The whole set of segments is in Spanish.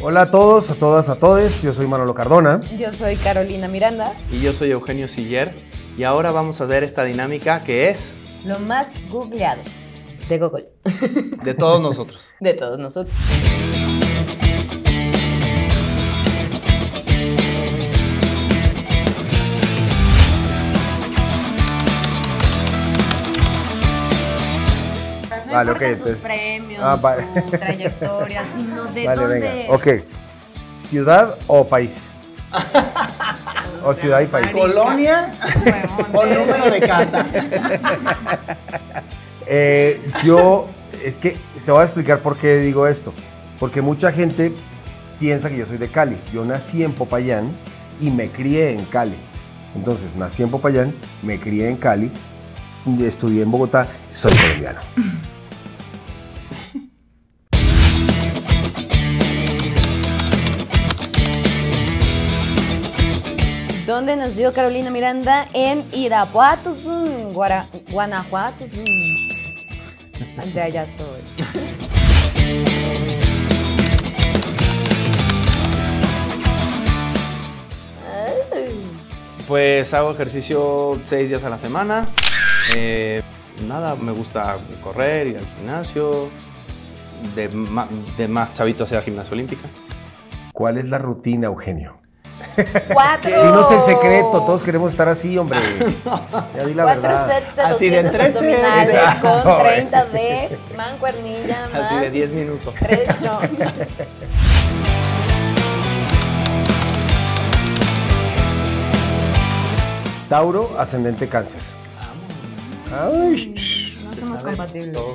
Hola a todos, a todas, a todes. Yo soy Manolo Cardona. Yo soy Carolina Miranda. Y yo soy Eugenio Siller. Y ahora vamos a ver esta dinámica que es... Lo más googleado de Google. De todos nosotros. De todos nosotros. No Vale, importan ok, tus entonces... premios, vale. tu trayectoria, sino de Vale, dónde... venga. Ok. ¿Ciudad o país? O ciudad y país. ¿Colonia o número de casa? Es que te voy a explicar por qué digo esto. Porque mucha gente piensa que yo soy de Cali. Yo nací en Popayán y me crié en Cali. Entonces, nací en Popayán, me crié en Cali, estudié en Bogotá, soy colombiano. ¿Dónde nació Carolina Miranda? En Irapuato, Guanajuato. De allá soy. Pues hago ejercicio 6 días a la semana. Nada, me gusta correr, ir al gimnasio. De más chavito hacia gimnasia olímpica. ¿Cuál es la rutina, Eugenio? 4. Dinos el secreto, todos queremos estar así, hombre. Ya di la 4 verdad. sets de Así de 200 13, abdominales exacto. con 30 de mancuernilla más Así de 10 minutos. 3 yo. Tauro, ascendente Cáncer. Ay. No somos sabe compatibles. todo.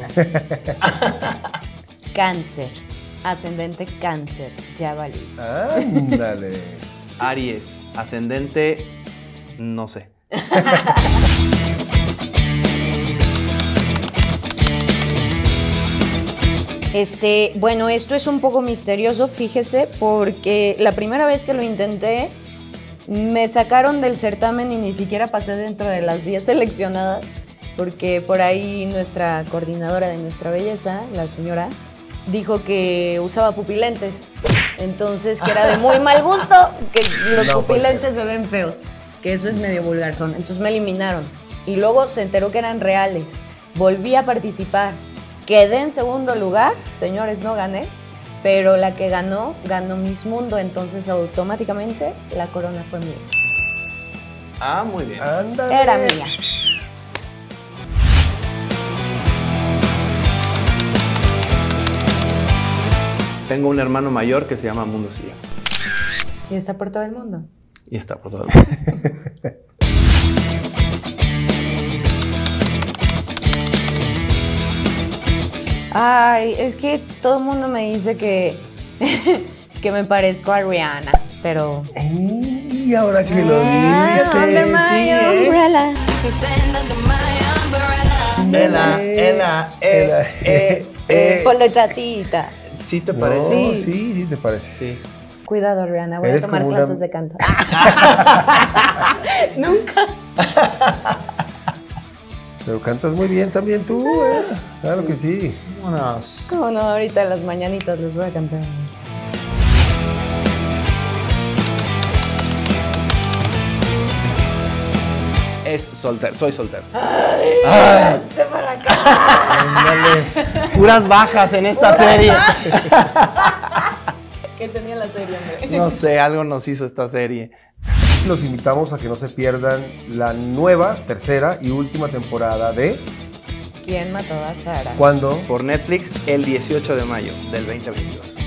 Cáncer. Ascendente Cáncer. Ya valí. Ándale. Aries, ascendente, no sé. Bueno, esto es un poco misterioso, fíjese, porque la primera vez que lo intenté, me sacaron del certamen y ni siquiera pasé dentro de las 10 seleccionadas, porque por ahí nuestra coordinadora de Nuestra Belleza, la señora, dijo que usaba pupilentes. Entonces, que era de muy mal gusto, que los No, pupilentes se ven feos, que eso es medio vulgar son. Entonces me eliminaron. Y luego se enteró que eran reales. Volví a participar. Quedé en segundo lugar, señores, no gané, pero la que ganó Miss Mundo, entonces automáticamente la corona fue mía. Ah, muy bien. Ándale. Era mía. Tengo un hermano mayor que se llama Mundo Silla. Y está por todo el mundo. Y está por todo el mundo. Ay, es que todo el mundo me dice que, que me parezco a Rihanna, pero... Y ahora que lo Under dices. my umbrella. Por la chatita. ¿Sí te No, parece? sí te parece. Sí. Cuidado, Rihanna, voy a Eres tomar como clases una- de canto. Nunca. Pero cantas muy bien también tú, ¿eh? Claro que sí. Vámonos. ¿Cómo no? Ahorita en las mañanitas les voy a cantar. Es soltero, soy soltero. Hazte para acá. Ándale. Puras bajas en esta serie. ¿Qué tenía la serie, hombre? No sé, algo nos hizo esta serie. Los invitamos a que no se pierdan la nueva, tercera y última temporada de ¿Quién mató a Sara? ¿Cuándo? Por Netflix el 18 de mayo del 2022.